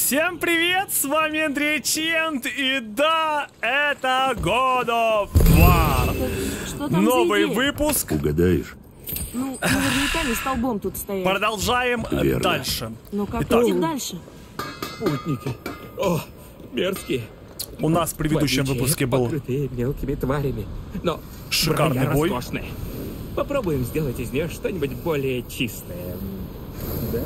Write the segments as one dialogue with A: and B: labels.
A: Всем привет, с вами Андрей Чент, и да, это God of War.
B: Что там
A: Новый
B: за идея?
A: выпуск.
C: Угадаешь?
B: Ну, наверняка не столбом тут стоять.
A: Продолжаем
C: Верно.
A: дальше.
B: Но как
A: Итак.
B: идти дальше?
D: Путники. О, мерзкие.
A: У нас в предыдущем
D: Вонючие,
A: выпуске был
D: покрытые мелкими тварями. Но
A: шикарный
D: броня
A: бой.
D: роскошная. Попробуем сделать из нее что-нибудь более чистое. Да?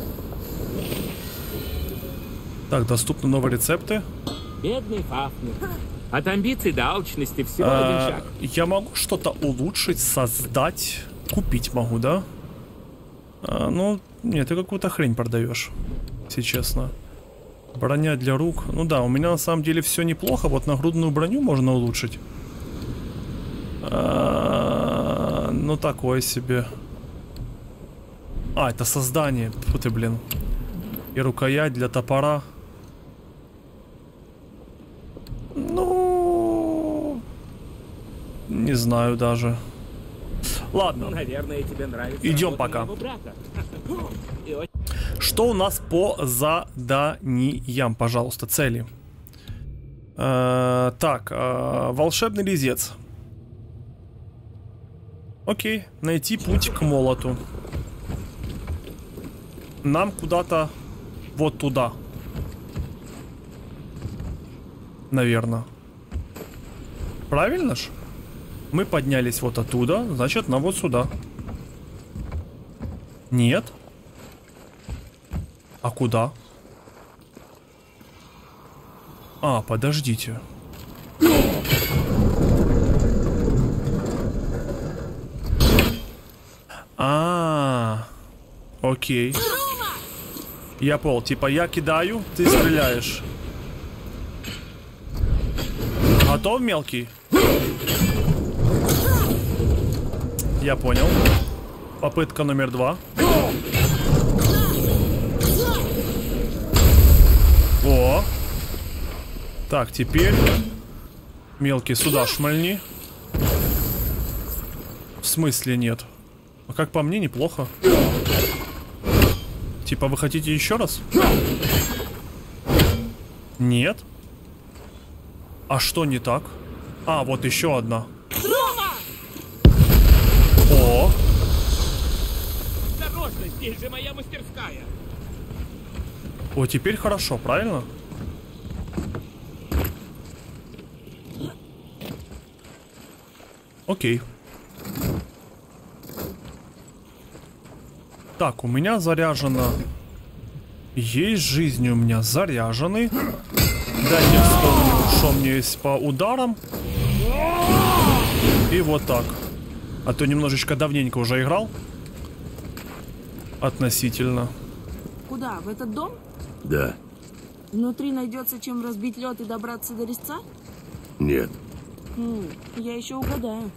A: Так, доступны новые рецепты.
D: Бедный Фафнер. От амбиций до алчности всего один шаг.
A: Я могу что-то улучшить, создать, купить могу, да? Ну, нет, ты какую-то хрень продаешь, если честно. Броня для рук. Ну да, у меня на самом деле все неплохо. Вот нагрудную броню можно улучшить. Ну, такое себе. Это создание. Фу ты, блин. И рукоять для топора. Ну... Не знаю даже. Ладно.
D: Наверное, тебе нравится.
A: Идем
D: работа
A: пока.
D: моего брата. И очень
A: Что у нас по заданиям, пожалуйста, цели? Так, волшебный резец. Окей, найти путь к молоту. Нам куда-то вот туда. Наверное. Правильно ж? Мы поднялись вот оттуда, значит, нам вот сюда. Нет? А куда? Подождите. Окей. Я понял, типа я кидаю, ты стреляешь. Готов, мелкий? Я понял. Попытка номер 2. О! Так, теперь мелкий сюда шмальни. В смысле нет? А как по мне, неплохо. Типа вы хотите еще раз? Нет. А что не так? Вот еще одна. О!
D: осторожно, здесь же моя мастерская.
A: О, теперь хорошо, правильно? Окей. Так, у меня заряжено. Есть жизнь у меня заряжены. Дайте вспомню, что у меня есть по ударам. И вот так. А то немножечко давненько уже играл. Относительно.
B: Куда? В этот дом?
C: Да.
B: Внутри найдется чем разбить лед и добраться до резца?
C: Нет.
B: Я еще угадаю.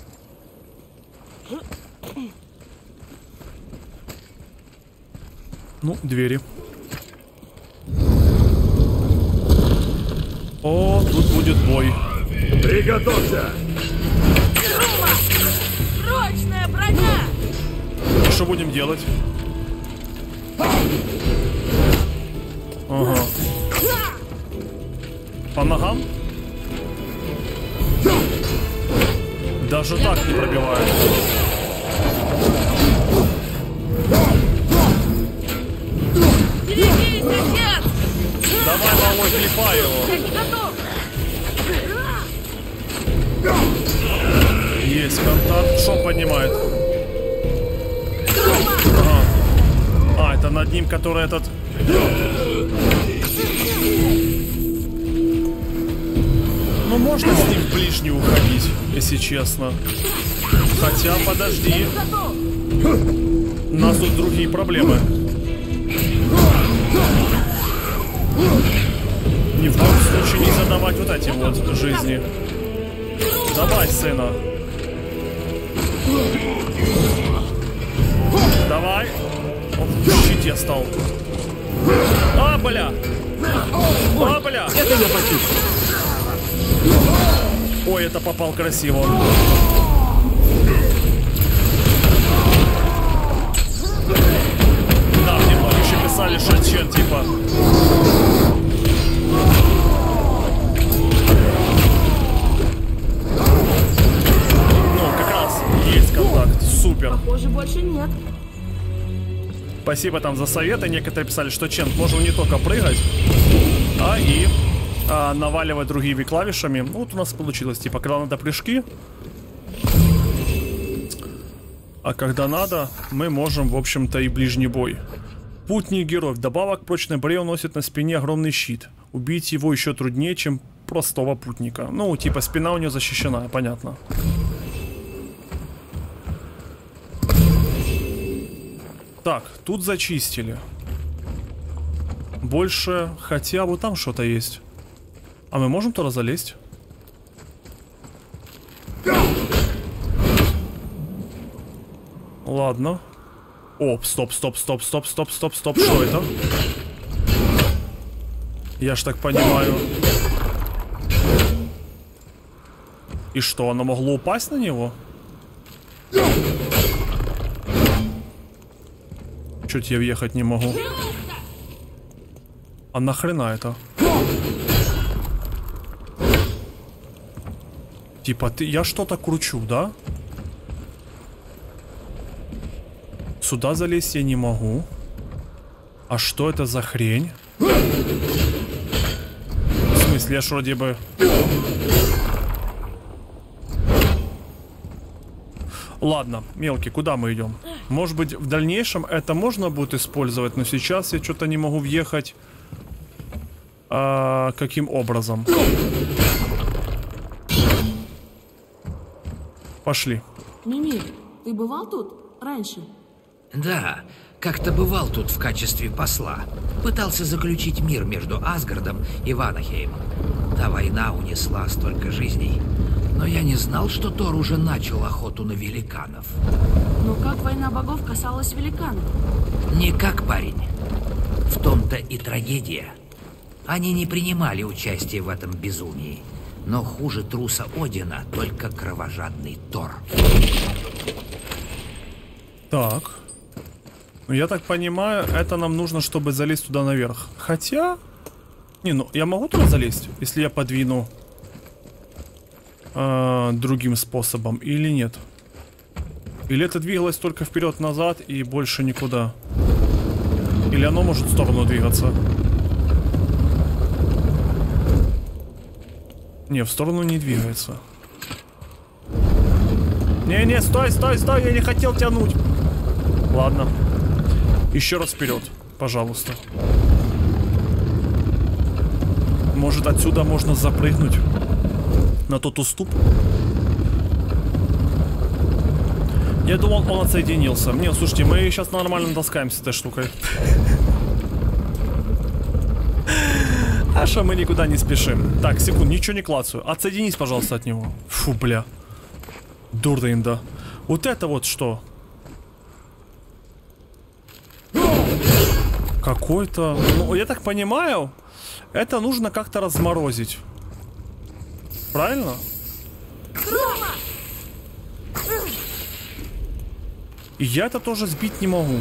A: Ну, двери. О, тут будет бой.
C: Приготовься!
B: Прочная броня!
A: Что будем делать? Ага. По ногам? Даже так не пробивает.
B: Берегись, отец!
A: Давай, малой, клепай его.
B: Я не готов!
A: Есть контакт. Что он поднимает? Это над ним, который этот... Ну, можно с ним в ближнюю уходить, если честно. Хотя, подожди. У нас тут другие проблемы. Ни в коем случае нельзя давать вот эти вот жизни. Давай, сына. Давай. Он в щите стал. Бля. Бля.
D: Это я почувствовал.
A: Ой, это попал красиво. Да, мне много еще писали, что Чен, типа. Спасибо там за советы. Некоторые писали, что Чент можно не только прыгать, а и наваливать другими клавишами. Ну, вот у нас получилось. Типа, когда надо прыжки, а когда надо, мы можем, в общем-то, и ближний бой. Путник герой. Вдобавок, прочный броня носит на спине огромный щит. Убить его еще труднее, чем простого путника. Ну, типа, спина у него защищена, понятно. Так, тут зачистили. Больше, хотя вот там что-то есть. А мы можем туда залезть? Ладно. Оп, стоп. Что это? Я ж так понимаю. И что, оно могло упасть на него? Чуть я въехать не могу. А нахрена это? Типа, я что-то кручу, да? Сюда залезть я не могу. А что это за хрень? В смысле, я ж вроде бы... Ладно, мелкий, куда мы идем? Может быть, в дальнейшем это можно будет использовать, но сейчас я что-то не могу въехать. Каким образом? Пошли.
B: Мимир, ты бывал тут раньше?
E: Да, как-то бывал тут в качестве посла. Пытался заключить мир между Асгардом и Ванахеймом. Та война унесла столько жизней. Но я не знал, что Тор уже начал охоту на великанов.
B: Но как война богов касалась великанов?
E: Никак, парень. В том-то и трагедия. Они не принимали участие в этом безумии. Но хуже труса Одина только кровожадный Тор.
A: Так. Ну, я так понимаю, это нам нужно, чтобы залезть туда наверх. Хотя... Не, ну, я могу туда залезть, если я подвину... другим способом или нет? Или это двигалось только вперед-назад и больше никуда? Или оно может в сторону двигаться? Не, в сторону не двигается. Не, стой, я не хотел тянуть. Ладно. Еще раз вперед, пожалуйста. Может, отсюда можно запрыгнуть на тот уступ? Я думал, он отсоединился. Не, слушайте, мы сейчас нормально таскаемся с этой штукой. А что, мы никуда не спешим. Так, секунду, ничего не клацаю. Отсоединись, пожалуйста, от него. Фу, бля. Дурдень, да. Вот это вот что? Какой-то... Ну, я так понимаю, это нужно как-то разморозить. Правильно? И я это тоже сбить не могу.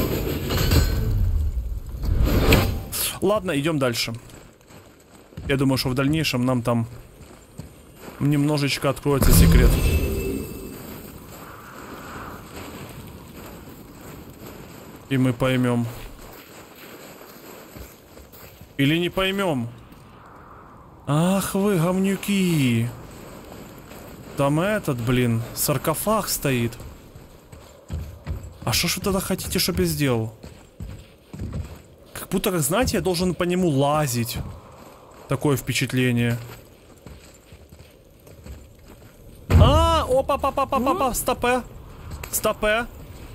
A: Ладно, идем дальше. Я думаю, что в дальнейшем нам там немножечко откроется секрет. И мы поймем. Или не поймем. Ах вы, говнюки. Там этот, блин, саркофаг стоит. А что ж вы тогда хотите, чтобы я сделал? Как будто, как знаете, я должен по нему лазить. Такое впечатление. Опа, стопе.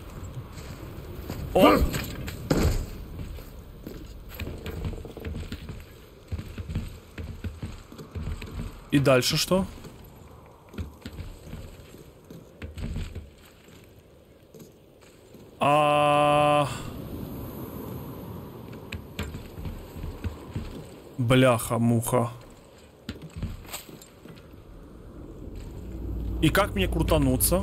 A: О. И дальше что? Бляха-муха. И как мне крутануться?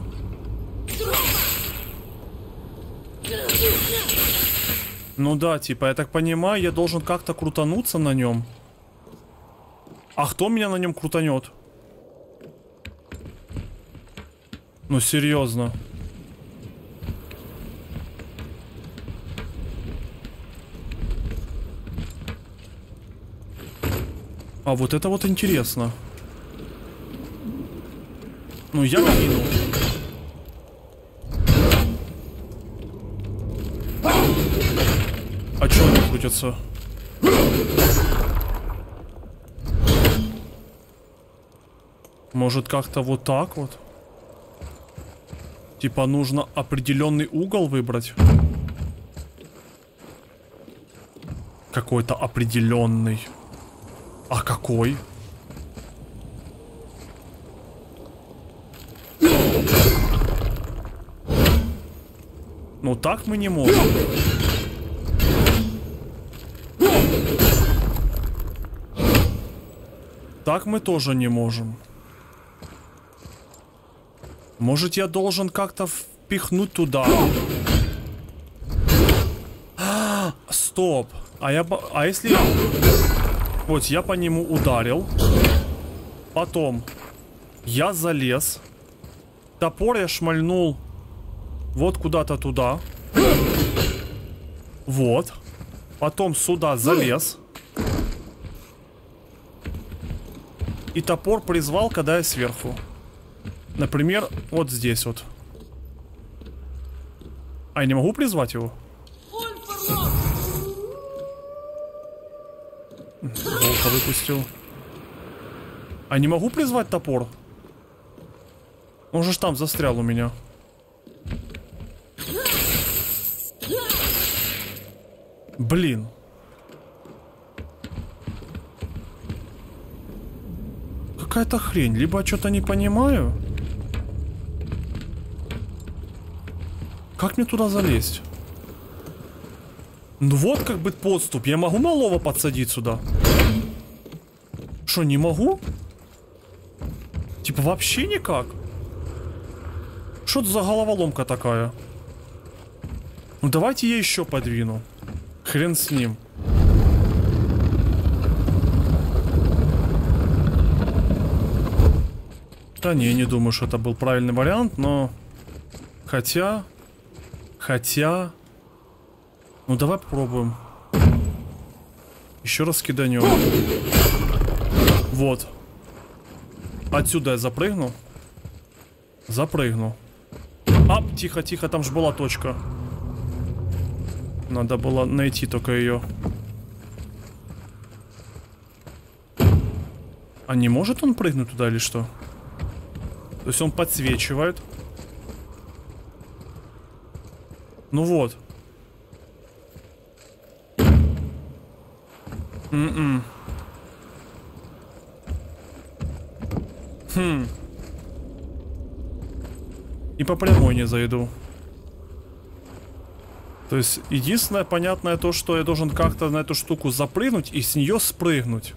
A: Ну да, типа, я так понимаю, я должен как-то крутануться на нем. А кто меня на нем крутанет? Ну серьезно. А вот это вот интересно. Ну, я кину. А чё они крутятся? Может, как-то вот так вот? Типа нужно определенный угол выбрать? Какой-то определенный. А какой? Ну так мы не можем. Так мы тоже не можем. Может, я должен как-то впихнуть туда? Стоп. А если... Вот, я по нему ударил. Потом я залез. Топор я шмальнул вот куда-то туда. Вот. Потом сюда залез. И топор призвал, когда я сверху. Например, вот здесь вот. А я не могу призвать его? Волка выпустил. А не могу призвать топор? Он же там застрял у меня. Блин. Какая-то хрень. Либо я что-то не понимаю. Как мне туда залезть? Ну вот как бы подступ. Я могу малого подсадить сюда? Что, не могу? Типа вообще никак? Что это за головоломка такая? Ну давайте я еще подвину. Хрен с ним. Да не думаю, что это был правильный вариант, но... Хотя... Ну давай попробуем. Еще раз киданем. Вот. Отсюда я запрыгну. Запрыгну. Тихо, тихо, там же была точка. Надо было найти только ее. А не может он прыгнуть туда или что? То есть он подсвечивает. Ну вот. И по прямой не зайду. То есть единственное понятное то, что я должен как-то на эту штуку запрыгнуть и с нее спрыгнуть.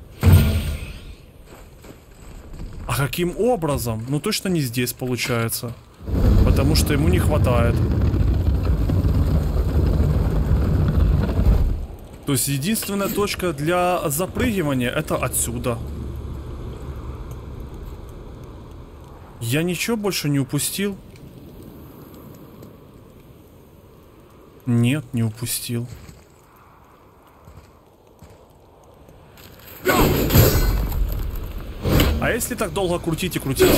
A: А каким образом? Ну точно не здесь получается. Потому что ему не хватает. То есть единственная точка для запрыгивания это отсюда. Я ничего больше не упустил? Нет, не упустил. А если так долго крутить и крутить?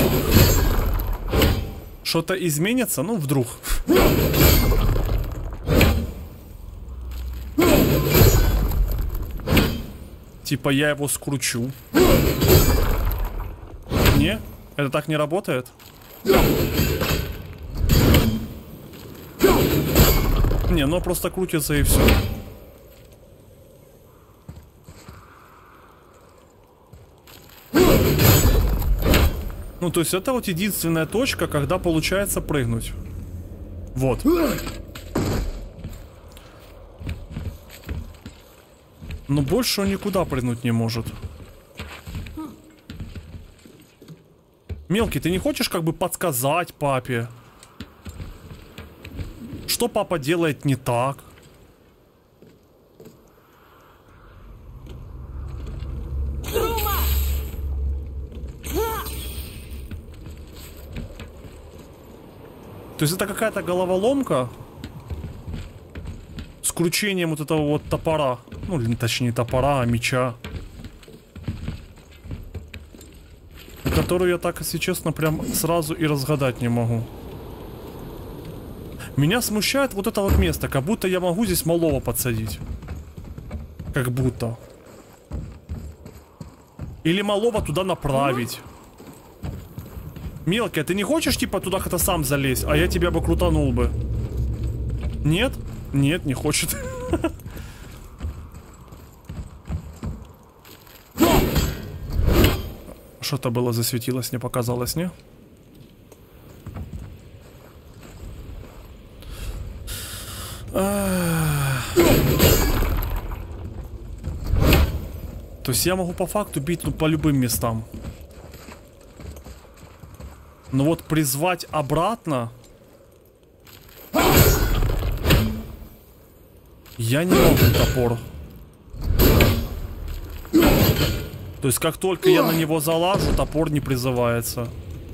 A: Что-то изменится? Ну, вдруг. Типа я его скручу. Не? Это так не работает? Не, ну просто крутится и все. Ну, то есть это вот единственная точка, когда получается прыгнуть. Вот. Но больше он никуда прыгнуть не может. Мелкий, ты не хочешь как бы подсказать папе? Что папа делает не так? То есть это какая-то головоломка с кручением вот этого вот топора. Ну, точнее, топора, а меча. Которую я так, если честно, прям сразу и разгадать не могу. Меня смущает вот это вот место, как будто я могу здесь малого подсадить. Как будто. Или малого туда направить. Мелкий, а ты не хочешь типа туда как-то сам залезть, а я тебя бы крутанул бы? Нет? Нет, не хочет. Что-то было засветилось, не показалось, не? То есть я могу по факту бить по любым местам. Но вот призвать обратно я не могу топор. То есть как только я на него залажу, топор не призывается.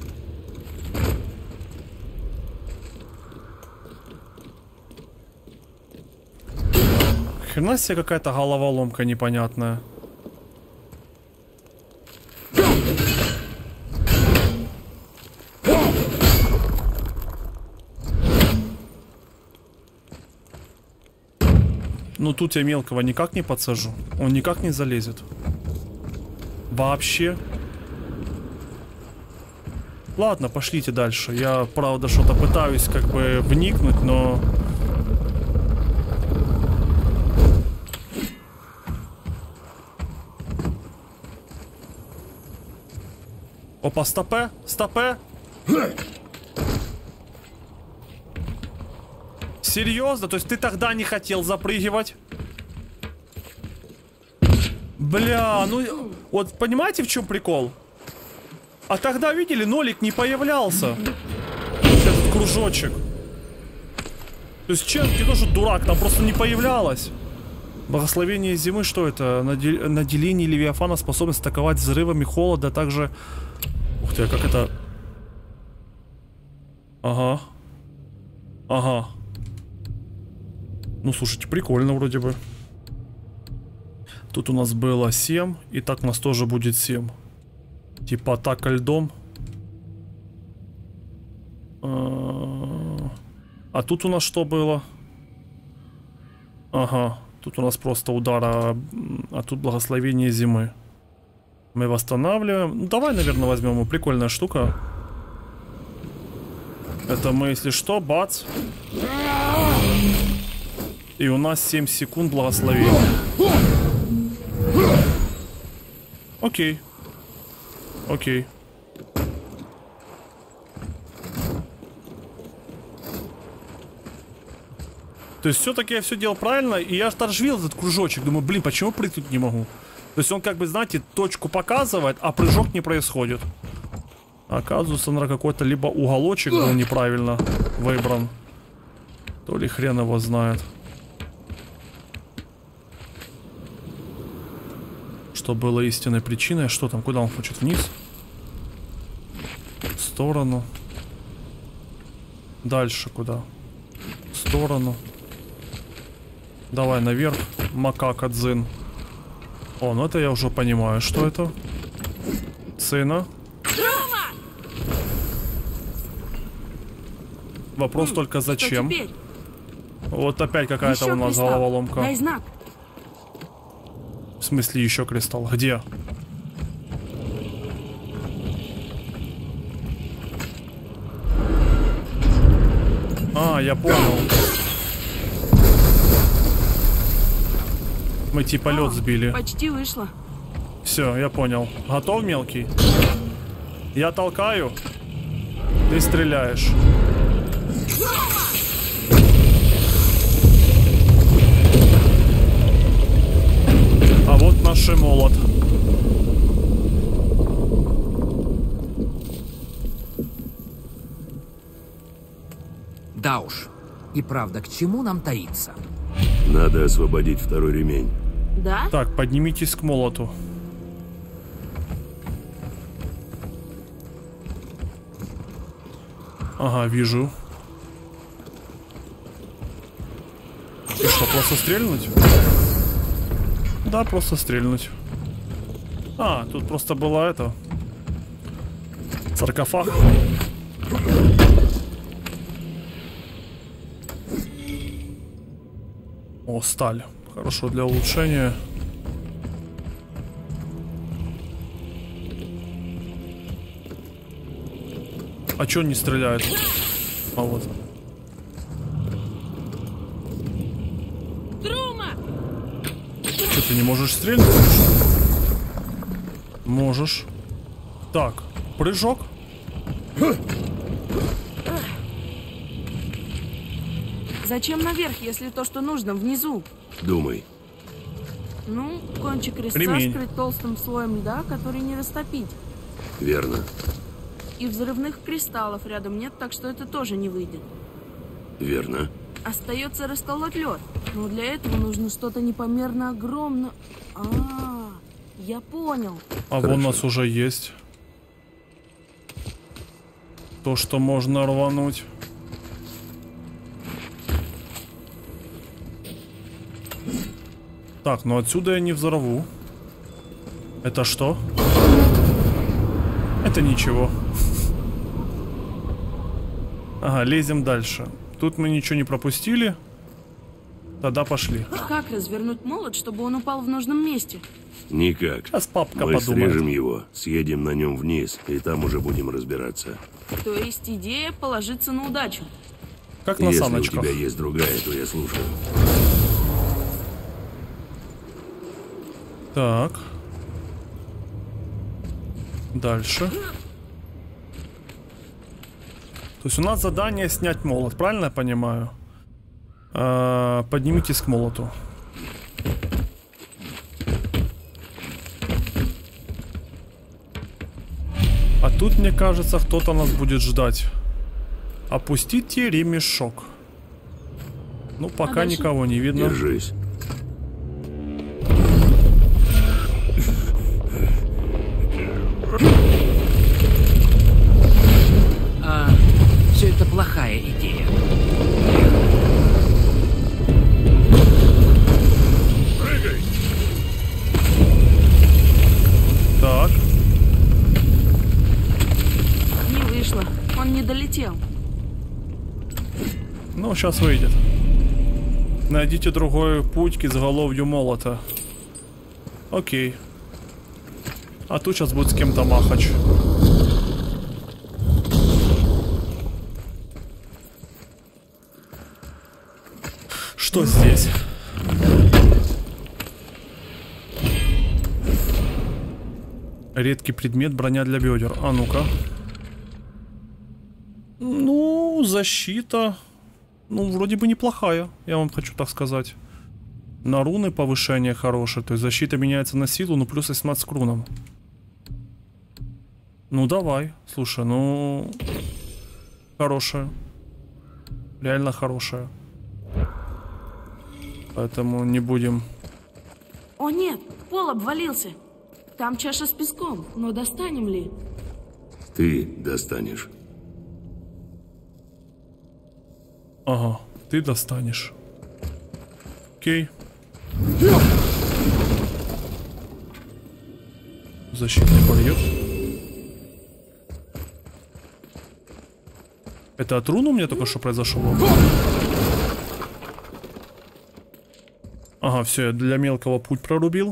A: Хрена себе какая-то головоломка непонятная. Ну тут я мелкого никак не подсажу. Он никак не залезет. Вообще. Ладно, пошлите дальше. Я, правда, что-то пытаюсь как бы вникнуть, но... Опа, стопе, стопе. Серьезно? То есть ты тогда не хотел запрыгивать? Бля, ну... Вот понимаете, в чем прикол? А тогда, видели, нолик не появлялся. Этот кружочек. То есть Ченки тоже дурак, там просто не появлялось. Благословение зимы, что это? Наделение Левиафана способность атаковать взрывами холода, также... Ух ты, а как это... Ага. Ага. Ну, слушайте, прикольно вроде бы. Тут у нас было 7, и так у нас тоже будет 7. Типа атака льдом. А тут у нас что было? Ага, тут у нас просто удар, а тут благословение зимы. Мы восстанавливаем. Ну, давай, наверное, возьмем. Прикольная штука. Это мы, если что, бац. И у нас 7 секунд благословения. Окей. Окей. То есть все-таки я все делал правильно, и я даже видел этот кружочек. Думаю, блин, почему прыгнуть не могу? То есть он как бы, знаете, точку показывает, а прыжок не происходит. Оказывается, наверное, какой-то либо уголочек был неправильно выбран. То ли хрен его знает. Что было истинной причиной? Что там? Куда он хочет? Вниз? В сторону. Дальше куда? В сторону. Давай наверх. Макака дзин. О, ну это я уже понимаю, что это. Цена. Вопрос только зачем. Вот опять какая-то у нас головоломка.
B: Дай знак.
A: В смысле еще кристалл? Где? А, я понял. Мы типа лед сбили.
B: Почти вышло.
A: Все, я понял. Готов, мелкий? Я толкаю. Ты стреляешь. А вот наш молот.
E: Да уж. И правда, к чему нам таиться?
C: Надо освободить второй ремень.
B: Да?
A: Так, поднимитесь к молоту. Ага, вижу. И что, просто стрельнуть? Да, просто стрельнуть. А, тут просто было это. Саркофаг. О, сталь. Хорошо для улучшения. А чё он не стреляет? А вот.
B: Трума!
A: Что, ты не можешь стрельнуть? Можешь. Так, прыжок.
B: Зачем наверх, если то, что нужно, внизу?
C: Думай.
B: Ну, кончик резца
A: Ремень.
B: скрыть толстым слоем льда, который не растопить.
C: Верно.
B: И взрывных кристаллов рядом нет, так что это тоже не выйдет.
C: Верно.
B: Остается расколоть лед. Но для этого нужно что-то непомерно огромное. Я понял.
A: А вон у нас уже есть. То, что можно рвануть. Так, ну отсюда я не взорву. Это что? Это ничего. Ага, лезем дальше. Тут мы ничего не пропустили. Тогда пошли.
B: Как развернуть молот, чтобы он упал в нужном месте?
C: Никак.
A: Сейчас папка
C: Мы
A: подумает.
C: срежем его, съедем на нем вниз, и там уже будем разбираться.
B: То есть идея положиться на удачу.
A: Как на
C: Если
A: саночках.
C: у тебя есть другая, то я слушаю.
A: Так. Дальше. То есть у нас задание снять молот, правильно я понимаю? Поднимитесь к молоту. А тут, мне кажется, кто-то нас будет ждать. Опустите ремешок. Ну, пока
B: дальше?
A: никого не видно.
C: Держись.
E: Все это плохая идея.
A: Так.
B: Не вышло. Он не долетел.
A: Ну, сейчас выйдет. Найдите другой путь к изголовью молота. Окей. А тут сейчас будет с кем-то махач. Что здесь? Редкий предмет, броня для бедер. А ну-ка. Ну, защита. Ну, вроде бы неплохая, я вам хочу так сказать. На руны повышение хорошее. То есть защита меняется на силу, но плюс 18 к рунам. Ну, давай. Слушай, ну... Хорошая. Реально хорошая. Поэтому не будем...
B: О нет, пол обвалился. Там чаша с песком, но достанем ли?
C: Ты достанешь.
A: Ага, ты достанешь. Окей. Защитный барьер. Это от рун у меня только что произошло? Ага, все, я для мелкого путь прорубил.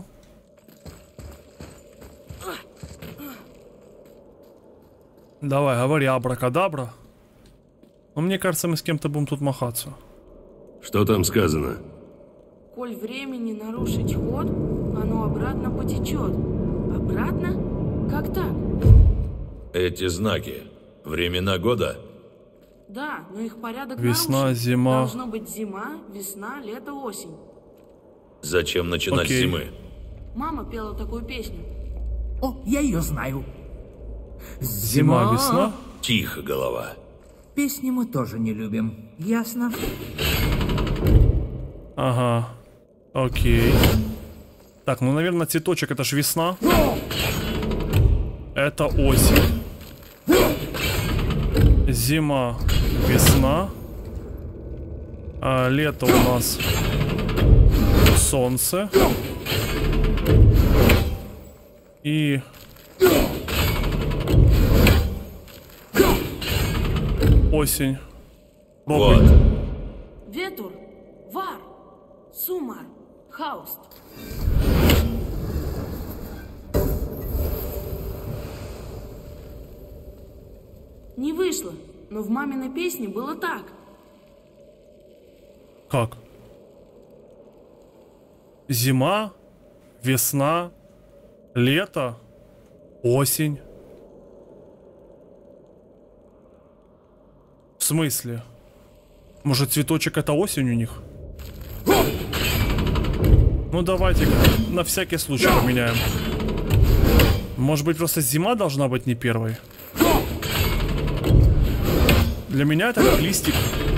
A: Давай, говори абракадабра. Но мне кажется, мы с кем-то будем тут махаться.
C: Что там сказано?
B: Коль времени нарушить ход, оно обратно потечет. Обратно? Как так?
F: Эти знаки. Времена года?
B: Да, но их порядок
A: Весна,
B: нарушен.
A: зима.
B: Должно быть зима, весна, лето, осень.
F: Зачем начинать
A: Окей.
F: с зимы?
B: Мама пела такую песню.
G: О, я ее знаю.
A: Зима, весна.
F: Тихо, голова.
G: Песни мы тоже не любим. Ясно?
A: Ага. Окей. Так, ну, наверное, цветочек это ж весна. Это осень. Зима, весна. А лето у нас солнце. И осень.
F: Вот.
B: Ветур, Вар, Сумар, Хауст. Не вышло, но в маминой песне было так.
A: Как? Зима, весна, лето, осень. В смысле? Может, цветочек это осень у них? Ну давайте на всякий случай поменяем. Может быть, просто зима должна быть не первой? Для меня это как листик.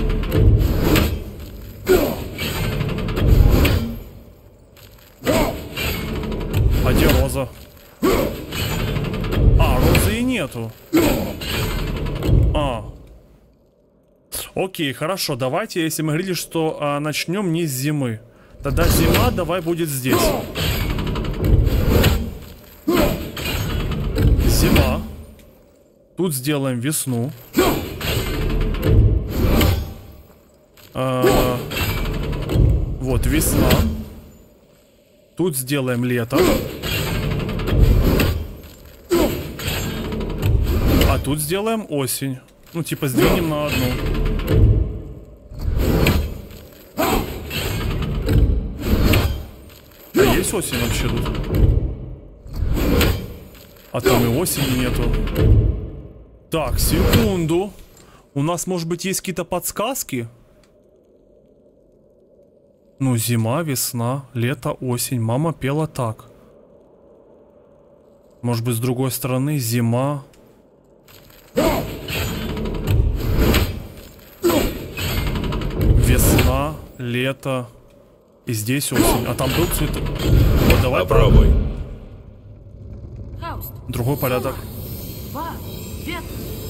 A: А где роза? А, розы и нету. А. Окей, хорошо, давайте, если мы говорили, что начнем не с зимы. Тогда зима давай будет здесь. Зима. Тут сделаем весну. Вот весна. Тут сделаем лето. А тут сделаем осень. Ну, типа, сдвинем на одну. А есть осень вообще тут? А там и осени нету. Так, секунду. У нас, может быть, есть какие-то подсказки? Ну, зима, весна, лето, осень. Мама пела так. Может быть, с другой стороны, зима. Весна, лето. И здесь осень. А там был цветок. Вот, давай
F: Попробуй.
B: Хауст,
A: другой порядок.
B: Вар, Ветер.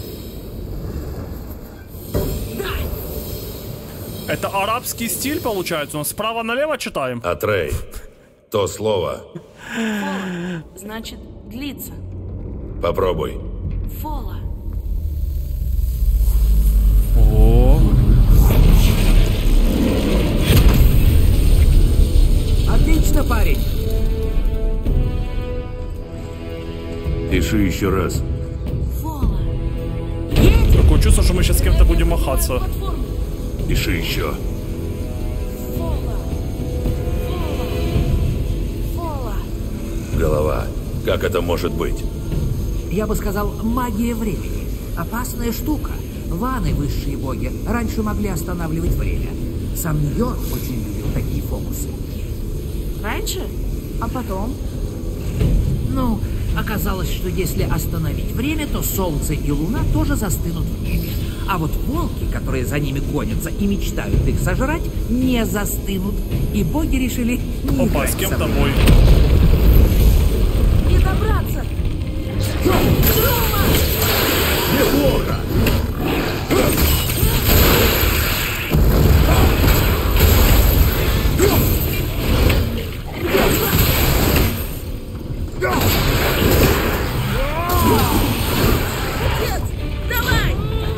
A: Это арабский стиль получается? У нас справа налево читаем?
F: Атрей. То слово.
B: Фола, значит, длится.
F: Попробуй.
B: Фола.
A: О,
G: Отлично, парень.
C: Пиши еще раз.
B: Фола.
A: такое чувство, что мы сейчас с кем-то будем махаться.
B: Платформа.
C: Пиши еще.
B: Фола. Фола.
F: Голова. Как это может быть?
G: Я бы сказал, магия времени. Опасная штука. Ваны, высшие боги, раньше могли останавливать время. Сам Нью-Йорк очень любил такие фокусы.
B: Раньше? А потом?
G: Ну, оказалось, что если остановить время, то Солнце и Луна тоже застынут в небе. А вот волки, которые за ними гонятся и мечтают их сожрать, не застынут. И боги решили не
A: Опа,
G: играть
A: с кем
G: со
A: тобой?
G: мной.
B: Не добраться! Рома!
C: Неплохо!
B: Отец, давай!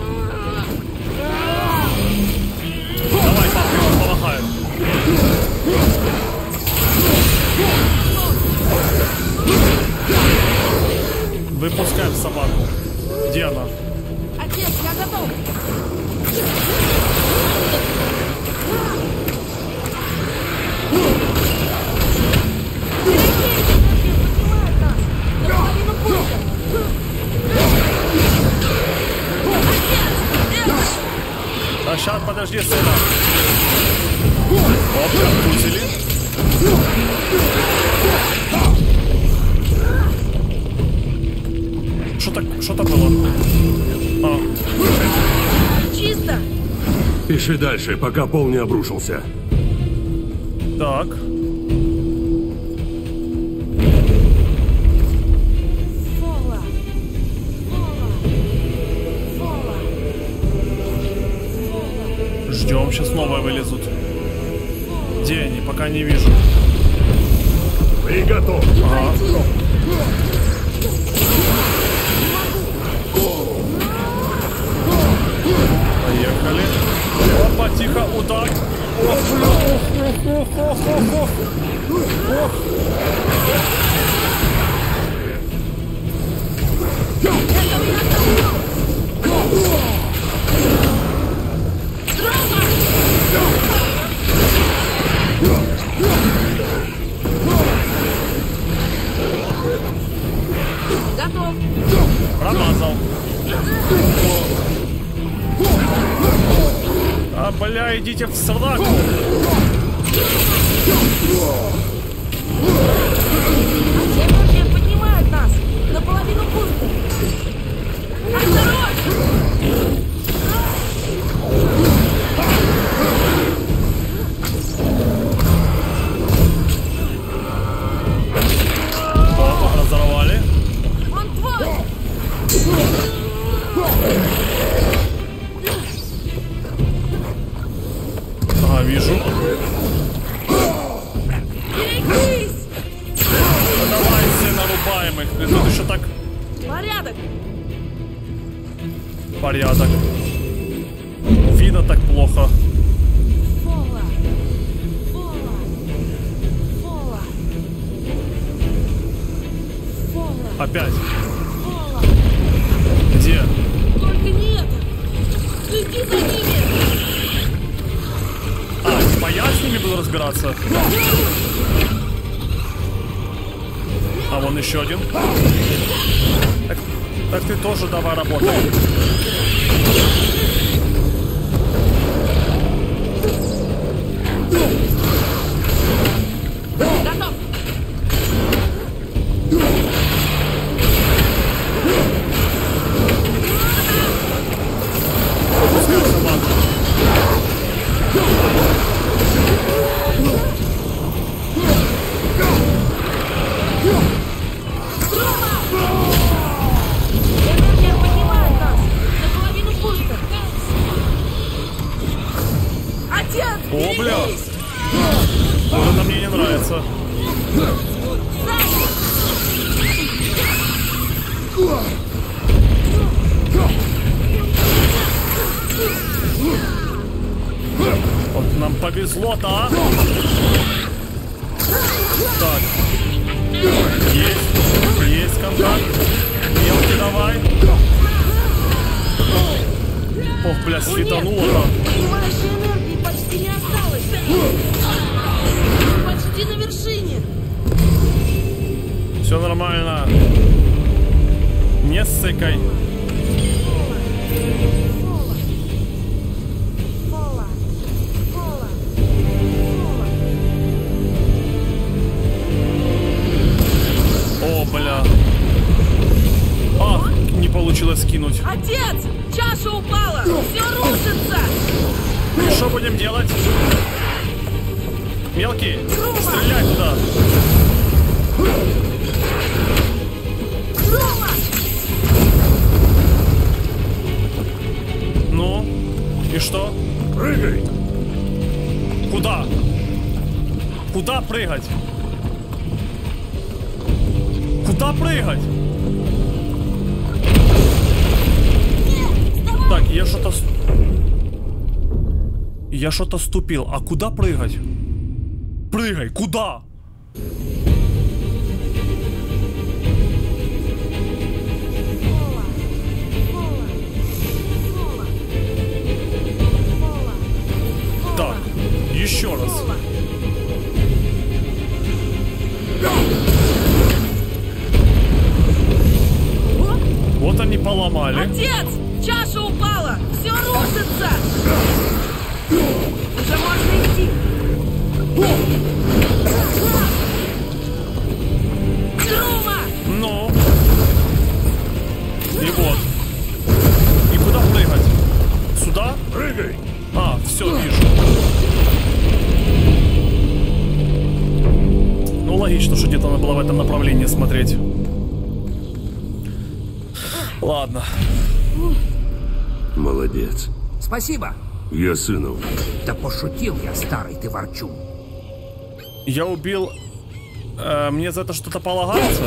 A: Давай, папа, ему помахаем. Выпускаем собаку. Где она?
B: Отец, я готов! Поднимает нас! На половину пункта!
A: А сейчас, подожди, сына. Оп, контузили. Что-то было. А,
B: Чисто!
C: Пиши дальше, пока пол не обрушился.
A: так.
B: Фола! Фола! Фола! Фола!
A: Ждем, сейчас новые вылезут. Где они? Пока не вижу.
C: Приготовь!
A: Ага. Поехали. Опа, тихо, удар. Ох, бля, ох.
B: Готов.
A: Промазал. А, бля, идите в сраку.
B: Все поднимают нас. Наполовину пункта. Осторожно!
A: Опа, разорвали.
B: Он твой!
A: Ага, вижу.
B: Берегись!
A: Давай все нарубаем их. Тут еще так
B: Порядок!
A: порядок. Видно так плохо.
B: Фола! Фола! Фола! Фола!
A: Опять.
B: Фола!
A: Где?
B: Только не это! Следи за ними!
A: А, типа я с ними буду разбираться? А вон еще один. Так ты тоже давай работай.
B: Готов!
A: Пускай собака.
B: Энергия поднимает нас! Наполовину пункта! Отец!
A: О, бля!
B: берегись!
A: Вот это мне не нравится. Вот нам повезло-то, а? Так. Есть контакт. Мелкий давай. Ох, бля, светануло-то.
B: Понимаешь, энергии почти не осталось! Мы почти на вершине!
A: Все нормально. Не ссыкай.
B: Фола! Фола! Фола! Фола!
A: О, бля. Ах, не получилось скинуть.
B: Отец! Чаша упала! Все рушится!
A: И что будем делать? Мелкий, стреляй туда.
B: Рома!
A: Ну, и что?
C: Прыгай!
A: Куда? Куда прыгать? Куда прыгать? Так, я что-то... Я что-то ступил. А куда прыгать? Прыгай, куда?
B: Фола! Фола! Фола! Фола!
A: Так, еще раз.
B: Фола!
A: Вот они поломали.
B: Отец! Чаша упала! Все рушится! Уже можно идти! Рома!
A: Ну. И вот. И куда прыгать? Сюда?
C: Прыгай!
A: А, все, вижу. Ну, логично, что где-то надо было в этом направлении смотреть. Ладно.
C: Молодец.
E: Спасибо.
C: Я сыну.
E: Да пошутил я, старый ты ворчун.
A: Я убил... мне за это что-то полагается?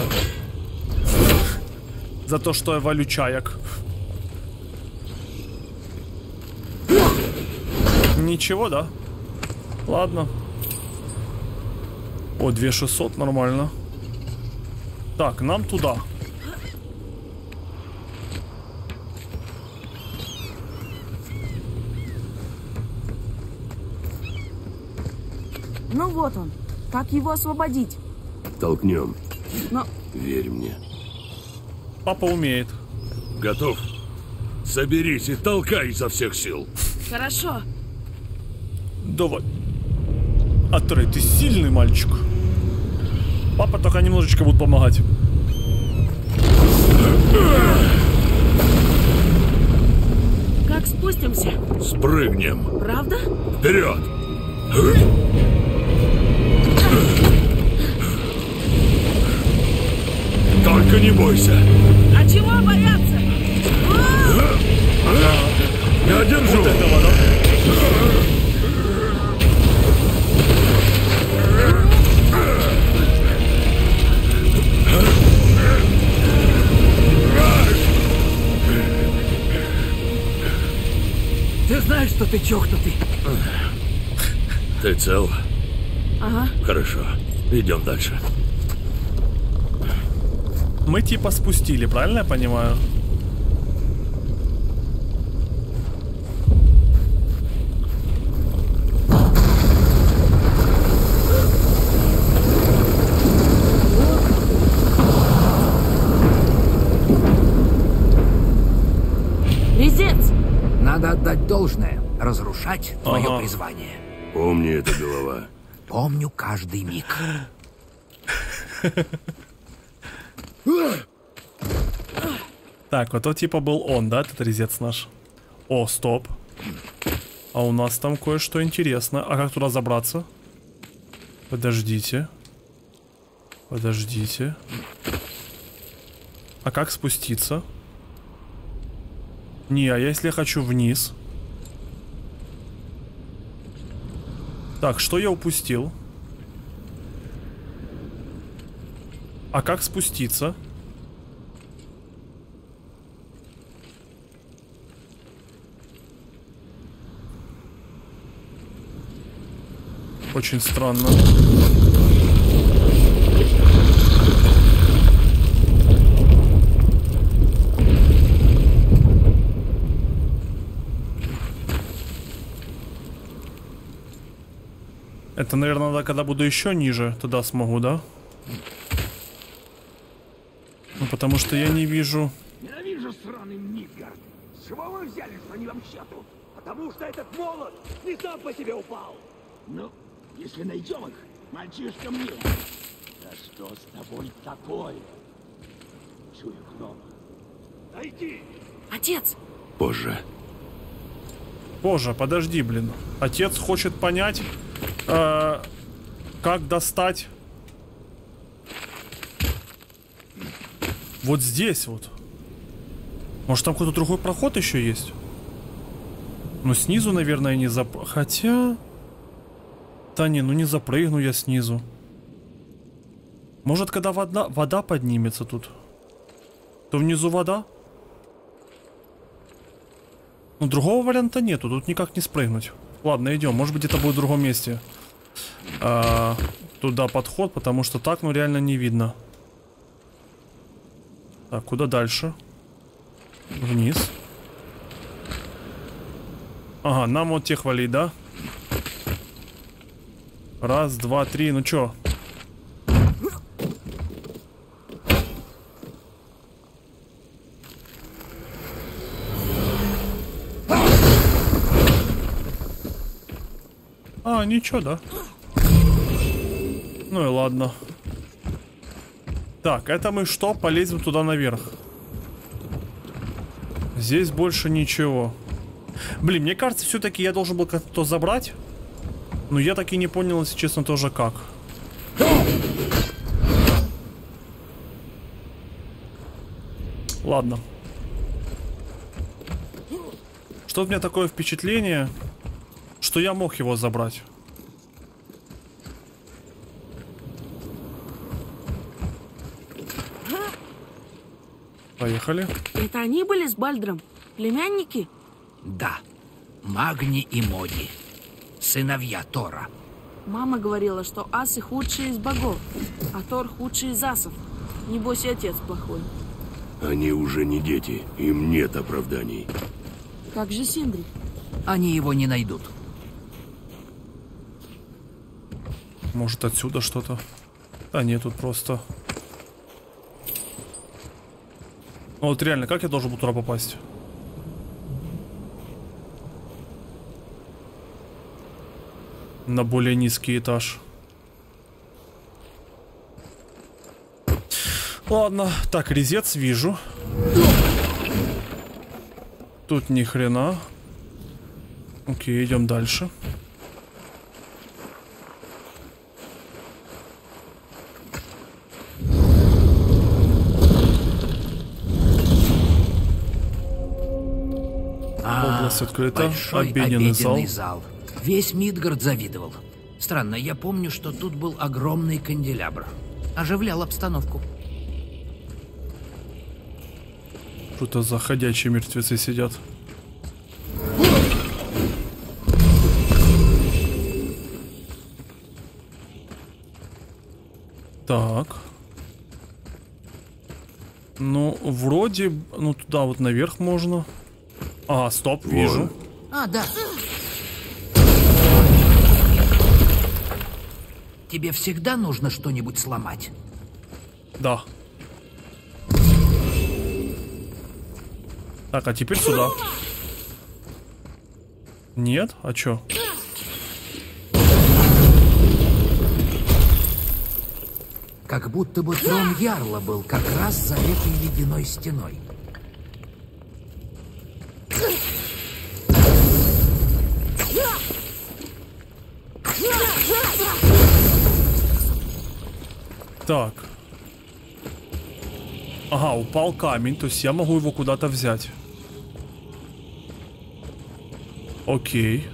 A: За то, что я валю чаек. Ничего, да? Ладно. О, 2600, нормально. Так, нам туда.
B: Ну вот он. Как его освободить?
C: Толкнем.
B: Но...
C: Верь мне.
A: Папа умеет.
C: Готов? Соберись и толкай изо всех сил.
B: Хорошо.
A: Давай. Атрей, ты сильный мальчик. Папа только немножечко будет помогать.
B: Как спустимся?
C: Спрыгнем.
B: Правда?
C: Вперед! Только не бойся.
B: А чего бояться?
C: Я держу.
A: Вот этого, да?
G: Ты знаешь, что ты чокнутый?
C: Ты цел?
B: Ага.
C: Хорошо. Идем дальше.
A: Мы типа спустили, правильно я понимаю?
B: Резец!
E: Надо отдать должное. Разрушать твое
A: Ага.
E: призвание.
C: Помни это, голова.
E: Помню каждый миг.
A: Так, вот то типа был он, да, этот резец наш? О, стоп. А у нас там кое-что интересное. А как туда забраться? Подождите. Подождите. А как спуститься? Не, а если я хочу вниз? Так, что я упустил? А как спуститься? Очень странно. Это, наверное, надо, когда буду еще ниже, тогда смогу, да? Ну, потому что я не вижу...
H: Ненавижу сраный Мидгард. С чего вы взяли, что они вообще тут? Потому что этот молот не сам по себе упал. Ну, если найдем их, мальчишка мне. Да что с тобой такое? Чую гнома. Найди!
B: Отец!
C: Позже.
A: Боже, подожди, блин. Отец хочет понять, как достать... Вот здесь вот. Может, там какой-то другой проход еще есть? Ну, снизу, наверное, не Хотя... Да не, ну не запрыгну я снизу. Может, когда вода поднимется тут, то внизу вода? Ну, другого варианта нету, тут никак не спрыгнуть. Ладно, идем, может быть, это будет в другом месте. Туда подход, потому что так, ну, реально не видно. Так, куда дальше? Вниз. Ага, нам вот тех валить, да? Раз, два, три, ну чё? А, ничего, да? Ну и ладно. Так, это мы что? Полезем туда наверх. Здесь больше ничего. Блин, мне кажется, все-таки я должен был как-то забрать. Но я так и не понял, если честно, тоже как. Ладно. Что-то у меня такое впечатление, что я мог его забрать. Поехали.
B: Это они были с Бальдром? Племянники?
E: Да. Магни и Моди. сыновья Тора.
B: Мама говорила, что асы худшие из богов, а Тор худший из асов. Небось и отец плохой.
C: Они уже не дети, им нет оправданий.
B: Как же Синдри?
E: Они его не найдут.
A: Может, отсюда что-то? А нет, тут просто... Ну вот реально, как я должен был туда попасть? На более низкий этаж. Ладно, так, резец вижу. Тут ни хрена. Окей, идем дальше. Область открыта.
E: Большой
A: Обеденный
E: зал. Весь Мидгард завидовал. Странно, я помню, что тут был огромный канделябр. Оживлял обстановку.
A: Что-то за ходячие мертвецы сидят. Так. Ну, вроде... Ну, туда вот наверх можно. А, стоп, вижу.
E: А, да. Тебе всегда нужно что-нибудь сломать?
A: Да. Так, а теперь сюда. Нет? А чё?
E: Как будто бы трон Ярла был как раз за этой ледяной стеной.
A: Так. Ага, упал камень, то есть я могу его куда-то взять. Окей.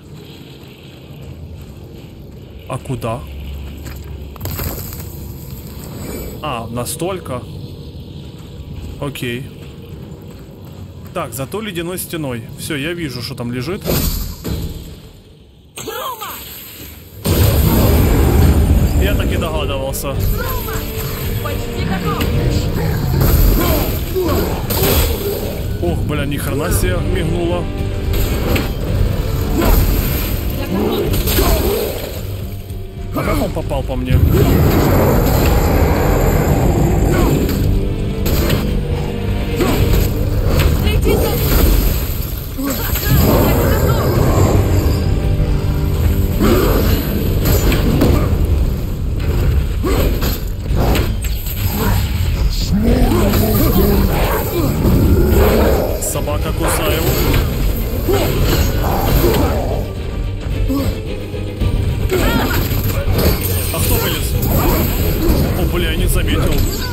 A: А куда? А, настолько? Окей. Так, зато ледяной стеной. Все, я вижу, что там лежит. Я так и догадывался.
B: Почти готов.
A: Ох, бля, ни хрена себе мигнуло. А как он попал по мне? Собака кусает. А кто вылез? О, бля, я не заметил.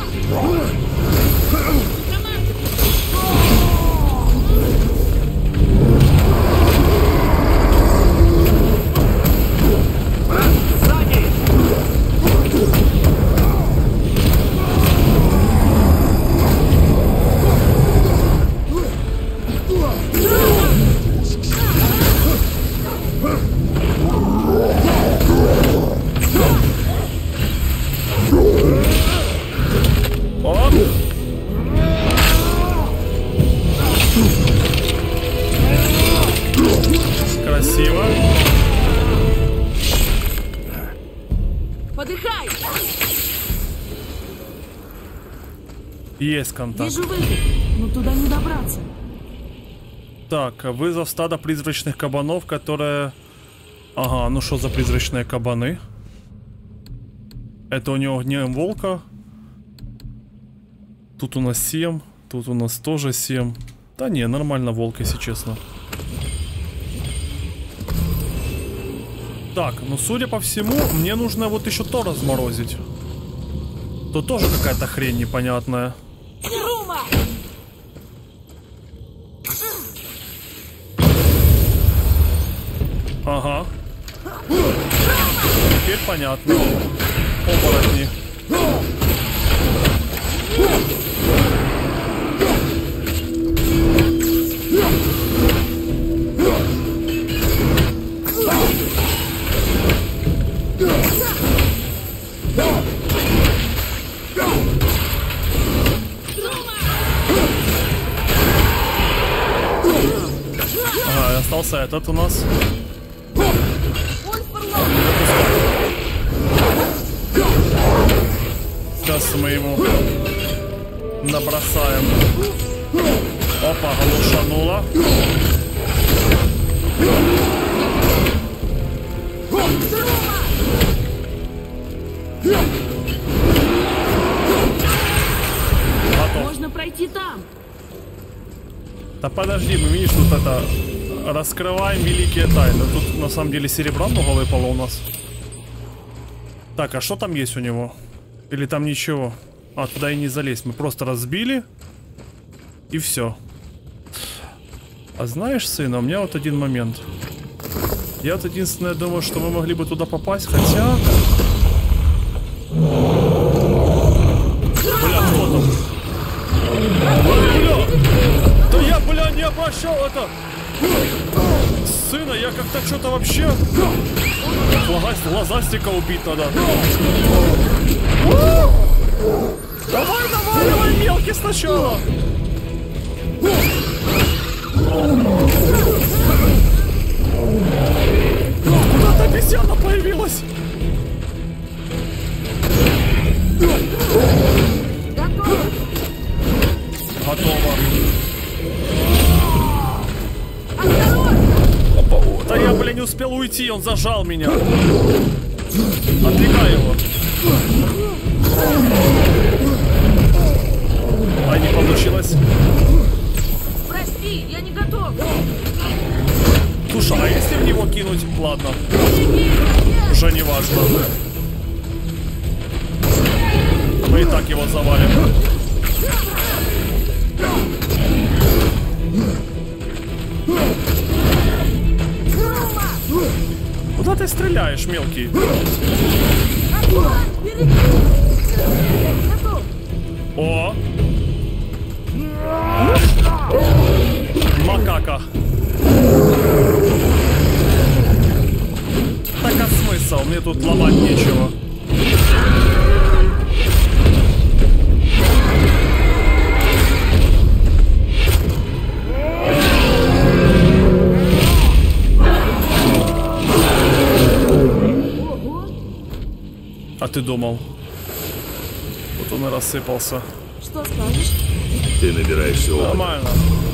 A: Красиво.
B: Подыхай!
A: Есть контакт.
B: Вижу выход, но туда не добраться.
A: Так, вызов стада призрачных кабанов, которые... Ага, ну что за призрачные кабаны? Это у него гнев волка. Тут у нас 7, тут у нас тоже 7. Да не, нормально волк, если честно. Так, ну судя по всему, мне нужно вот еще то разморозить. Тут тоже какая-то хрень непонятная. Ага. Теперь понятно. Оборотни. остался этот у нас. Сейчас мы ему набросаем. Опа, глушанула.
B: Можно пройти там.
A: Да подожди, мы видишь, тут это... Раскрываем великие тайны. Тут на самом деле серебра много выпало у нас. Так, а что там есть у него? Или там ничего? А, туда и не залезть. Мы просто разбили. И все. А знаешь, сын, у меня вот один момент. Я вот единственное думаю, что мы могли бы туда попасть, хотя... Бля, кто там? Бля! Да я, бля, не обращал это! Сына, я как-то что-то вообще... Глазастика убить надо. Давай, давай, мелкий сначала. Куда-то обезьяна появилась. Готово. Да я, бля, не успел уйти, он зажал меня. Отвлекай его. А не получилось.
B: Прости, я не готов.
A: Слушай, а если в него кинуть? Ладно. Уже не важно. Мы и так его завалим. Куда ты стреляешь, мелкий? О! Макака. Так а смысл? Мне тут ломать нечего. А ты думал? Вот он и рассыпался.
B: Что скажешь?
C: Ты набираешься опыта.
A: Нормально.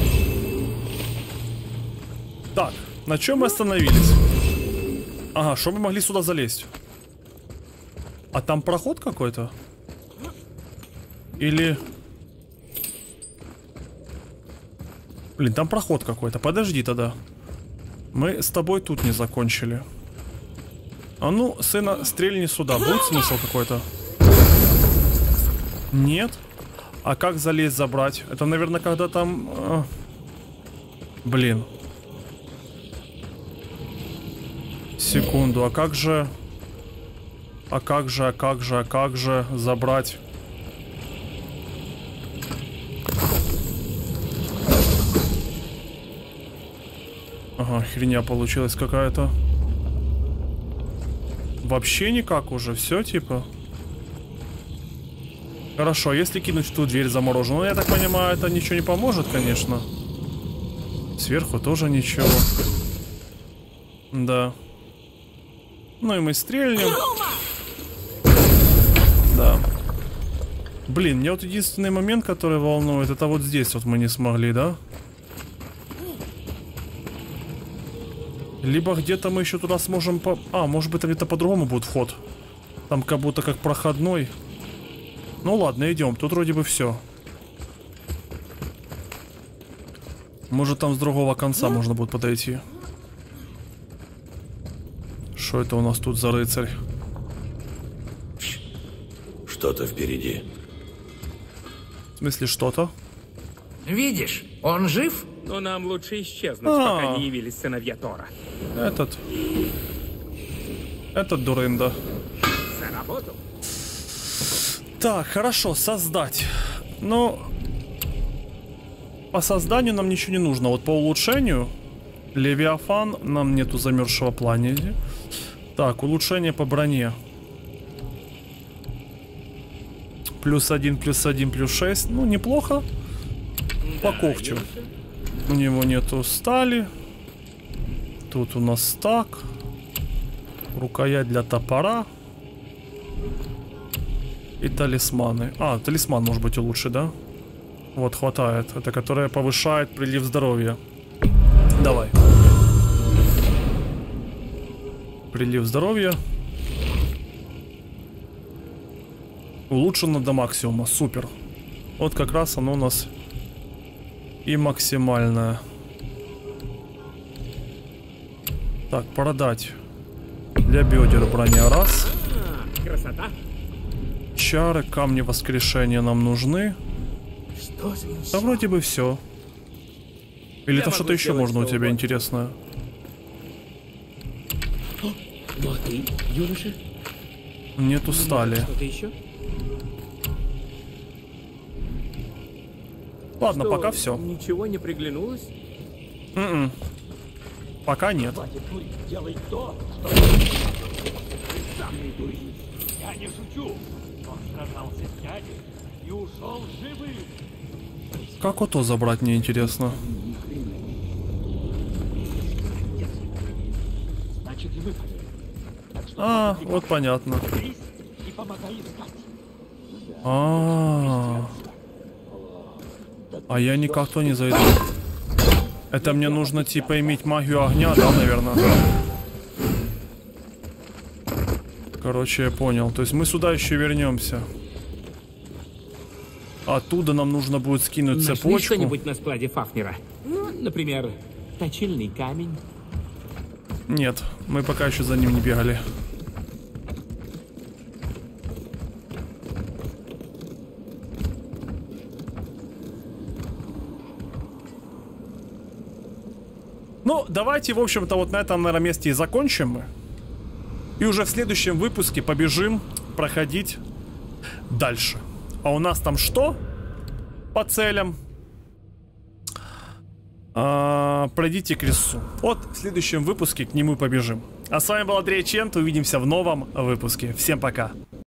A: Так, на чем мы остановились? Ага, что мы могли сюда залезть? А там проход какой-то? Или... Блин, там проход какой-то. Подожди тогда. Мы с тобой тут не закончили. А ну, сына, стрельни сюда. Будет смысл какой-то? Нет? А как залезть, забрать? Это, наверное, когда там... Блин. Секунду, а как же... А как же забрать? Ага, херня получилась какая-то. Вообще никак уже, все типа. Хорошо, если кинуть в ту дверь замороженную, я так понимаю, это ничего не поможет, конечно. Сверху тоже ничего. Да. Ну и мы стрельнем. Да. Блин, мне вот единственный момент, который волнует, это вот здесь вот мы не смогли, да? Либо где-то мы еще туда сможем по... А, может быть, там где-то по-другому будет вход. Там как будто как проходной. Ну ладно, идем. Тут вроде бы все. Может, там с другого конца можно будет подойти. Что это у нас тут за рыцарь?
F: Что-то впереди.
A: В смысле, что-то?
E: Видишь, он жив?
D: Но нам лучше исчезнуть, пока не явились сыновья Тора.
A: Этот дурында.
D: Заработал.
A: Так, хорошо, создать. Но... По созданию нам ничего не нужно. Вот по улучшению... Левиафан, нам нету замерзшего пламени. Так, улучшение по броне. +1, +1, +6. Ну, неплохо. По когтю. У него нету стали. Тут у нас так. Рукоять для топора. И талисманы. А, талисман может быть и лучше, да? Вот, хватает. Это которая повышает прилив здоровья. Давай. Прилив здоровья. Улучшено до максимума. Супер. Вот как раз оно у нас и максимальное. Так, продать. Для бедер броня раз.
D: Красота.
A: Чары, камни воскрешения нам нужны.
H: Что же
A: Да вроде бы все. Или
D: Я
A: там что-то
D: могу
A: еще
D: сделать
A: можно у
D: что
A: тебя
D: угодно.
A: интересное?
D: Ну а ты, юноша?
A: Нету стали.
D: Что-то еще?
A: Ладно,
D: Что,
A: пока все.
D: Ничего не приглянулось?
A: Пока нет.
H: хватит дурить, делай то, что ты сам не дури. Я не шучу. Он сражался с дядей и ушел живым.
A: Как ото забрать, мне интересно.
H: Значит, и мы поверим. Так что
A: А, вот понятно.
H: брись и помогай искать.
A: А я никак-то не зайду. Это мне нужно типа иметь магию огня, да, наверное? Короче, я понял. То есть мы сюда еще вернемся. Оттуда нам нужно будет скинуть
D: Нашли
A: цепочку.
D: что-нибудь на складе Фафнера? Ну, например, точильный камень.
A: Нет, мы пока еще за ним не бегали. Ну, давайте, в общем-то, вот на этом, наверное, месте и закончим мы. И уже в следующем выпуске побежим проходить дальше. А у нас там что? По целям. Пройдите к лесу. Вот в следующем выпуске к нему побежим. А с вами был Андрей Чент. Увидимся в новом выпуске. Всем пока.